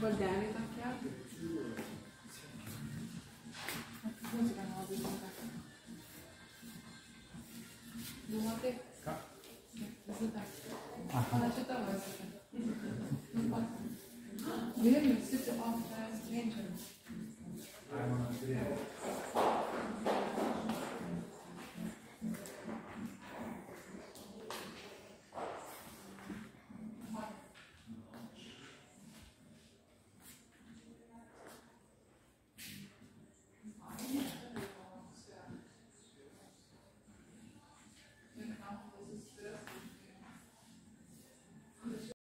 Poi Danny tacchiato. Come si chiama la biblioteca? Biblioteca? Alla città vostra. We didn't switch off the stranger.